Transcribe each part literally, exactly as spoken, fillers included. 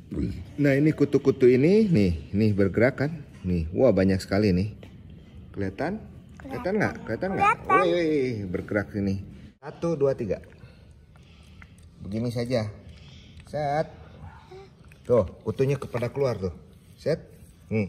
Nah, ini kutu-kutu ini nih, nih bergerak kan? Nih, wah banyak sekali nih. Kelihatan? Kelihatan nggak? Kelihatan nggak? Wih, bergerak ini. Satu, dua, tiga. Begini saja. Set. Tuh, kutunya kepada keluar tuh. Set. Hmm.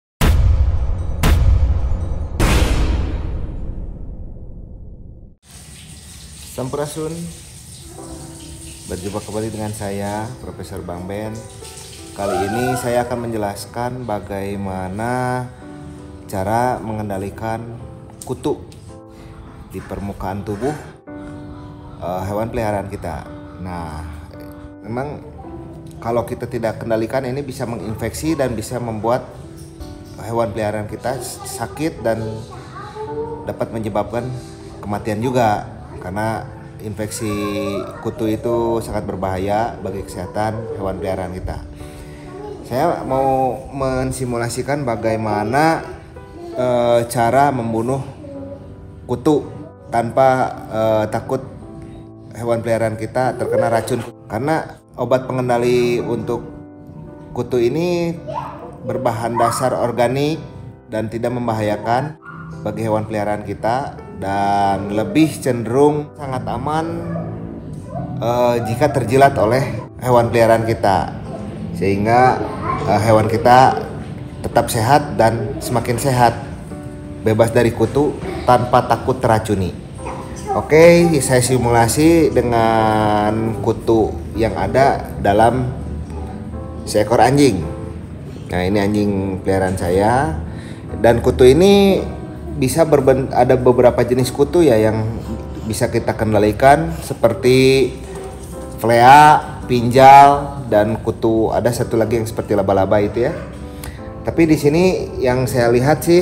Sampurasun. Berjumpa kembali dengan saya, Profesor Bang Ben. Kali ini saya akan menjelaskan bagaimana cara mengendalikan kutu di permukaan tubuh uh, hewan peliharaan kita. Nah, memang kalau kita tidak kendalikan ini bisa menginfeksi dan bisa membuat hewan peliharaan kita sakit dan dapat menyebabkan kematian juga, karena infeksi kutu itu sangat berbahaya bagi kesehatan hewan peliharaan kita. Saya mau mensimulasikan bagaimana e, cara membunuh kutu tanpa e, takut hewan peliharaan kita terkena racun. Karena obat pengendali untuk kutu ini berbahan dasar organik dan tidak membahayakan bagi hewan peliharaan kita, dan lebih cenderung sangat aman uh, jika terjilat oleh hewan peliharaan kita, sehingga uh, hewan kita tetap sehat dan semakin sehat, bebas dari kutu tanpa takut teracuni. Oke, saya simulasi dengan kutu yang ada dalam seekor anjing. Nah, ini anjing peliharaan saya, dan kutu ini bisa berben ada beberapa jenis kutu ya yang bisa kita kendalikan, seperti flea, pinjal, dan kutu ada satu lagi yang seperti laba-laba itu ya. Tapi di sini yang saya lihat sih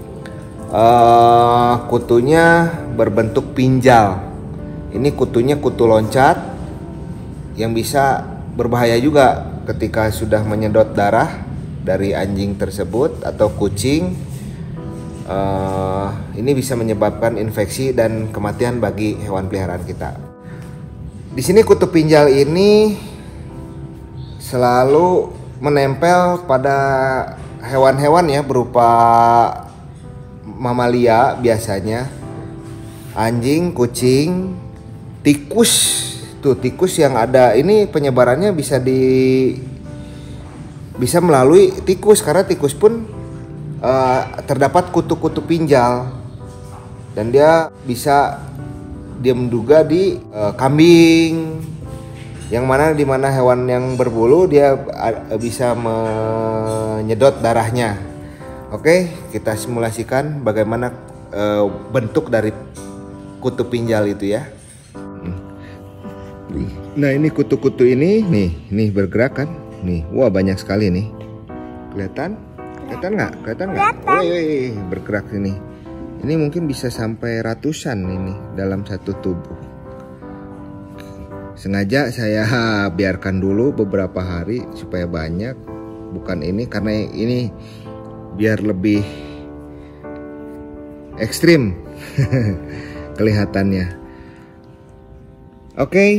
uh, kutunya berbentuk pinjal. Ini kutunya kutu loncat yang bisa berbahaya juga ketika sudah menyedot darah dari anjing tersebut atau kucing. Uh, ini bisa menyebabkan infeksi dan kematian bagi hewan peliharaan kita. Di sini kutu pinjal ini selalu menempel pada hewan-hewan ya, berupa mamalia biasanya, anjing, kucing, tikus. Tuh, tikus yang ada ini penyebarannya bisa di bisa melalui tikus, karena tikus pun Uh, terdapat kutu-kutu pinjal, dan dia bisa dia menduga di uh, kambing, yang mana di mana hewan yang berbulu dia uh, bisa menyedot darahnya. Oke, kita simulasikan bagaimana uh, bentuk dari kutu pinjal itu ya. Nah, ini kutu-kutu ini nih, nih bergerak kan? Nih, wah banyak sekali nih. Kelihatan? Kelihatan nggak? Kelihatan nggak? Wih, bergerak ini. Ini mungkin bisa sampai ratusan ini dalam satu tubuh. Sengaja saya biarkan dulu beberapa hari supaya banyak. Bukan ini karena ini biar lebih ekstrim kelihatannya. Oke.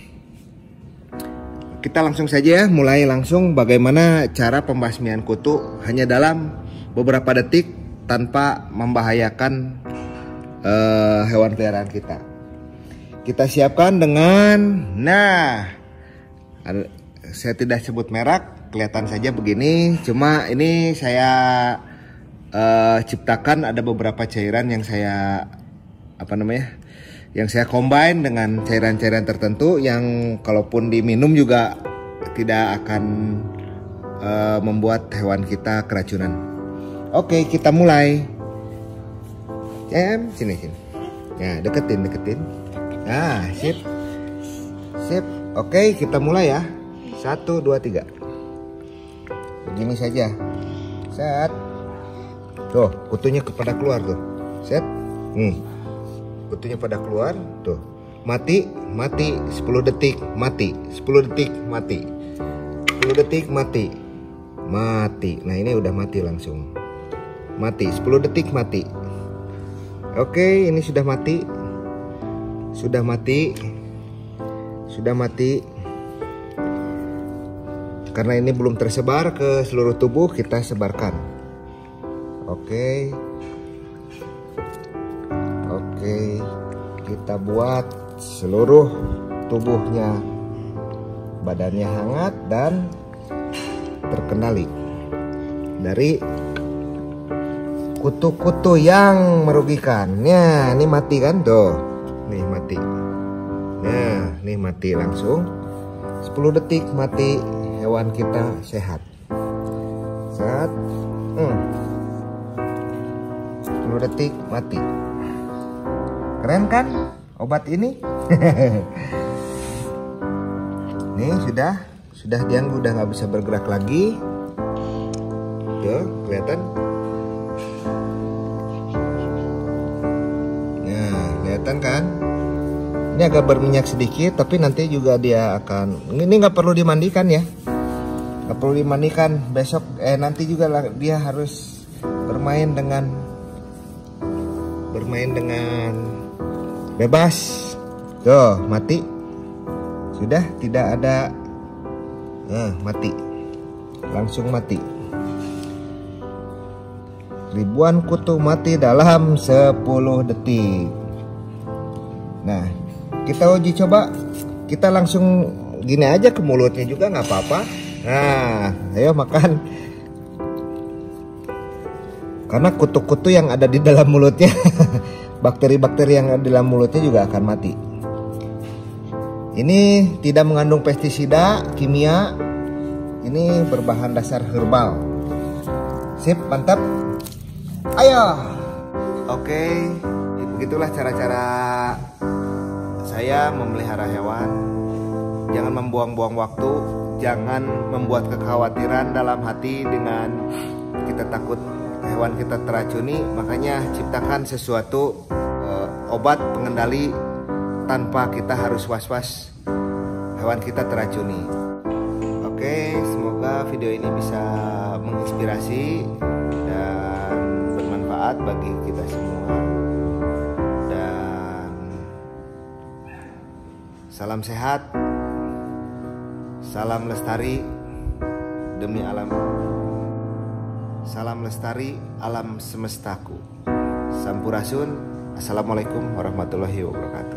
Kita langsung saja ya, mulai langsung bagaimana cara pembasmian kutu hanya dalam beberapa detik tanpa membahayakan uh, hewan peliharaan kita. Kita siapkan dengan, nah, ada, saya tidak sebut merek, kelihatan saja begini. Cuma ini saya uh, ciptakan ada beberapa cairan yang saya apa namanya? yang saya combine dengan cairan-cairan tertentu yang kalaupun diminum juga tidak akan uh, membuat hewan kita keracunan. Oke, kita mulai. Em, sini sini. Nah, deketin deketin. Nah, sip, sip. Oke, kita mulai ya. Satu, dua, tiga. Begini saja. Set. Tuh, kutunya kepada keluar tuh. Set. Hmm. Kutunya pada keluar tuh, mati mati sepuluh detik, mati sepuluh detik, mati sepuluh detik, mati mati. Nah, ini udah mati langsung, mati sepuluh detik, mati. Oke, ini sudah mati, sudah mati, sudah mati. karena ini belum tersebar ke seluruh tubuh, kita sebarkan. Oke. Oke, kita buat seluruh tubuhnya, badannya hangat dan terkendali dari kutu-kutu yang merugikan. Nah, ini mati kan tuh. Nih mati. Nah, nih mati langsung. sepuluh detik mati, hewan kita sehat. Sehat. Hmm. sepuluh detik mati. Keren kan obat ini? Nih sudah, sudah dia udah nggak bisa bergerak lagi. Tuh, kelihatan? Nah, kelihatan kan? Ini agak berminyak sedikit, tapi nanti juga dia akan. Ini nggak perlu dimandikan ya, nggak perlu dimandikan. Besok, eh nanti juga dia harus bermain dengan bermain dengan bebas. Tuh, mati. Sudah tidak ada. Nah, mati. Langsung mati. Ribuan kutu mati dalam sepuluh detik. Nah, kita uji coba. Kita langsung gini aja ke mulutnya juga nggak apa-apa. Nah, ayo makan. Karena kutu-kutu yang ada di dalam mulutnya, bakteri-bakteri yang ada di dalam mulutnya juga akan mati. Ini tidak mengandung pestisida, kimia. Ini berbahan dasar herbal. Sip, mantap. Ayo. Oke, begitulah cara-cara saya memelihara hewan. Jangan membuang-buang waktu, jangan membuat kekhawatiran dalam hati dengan kita takut hewan kita teracuni. Makanya ciptakan sesuatu e, obat pengendali tanpa kita harus was-was hewan kita teracuni. Oke, semoga video ini bisa menginspirasi dan bermanfaat bagi kita semua. Dan salam sehat, salam lestari demi alam. Salam lestari alam semestaku. Sampurasun. Assalamualaikum warahmatullahi wabarakatuh.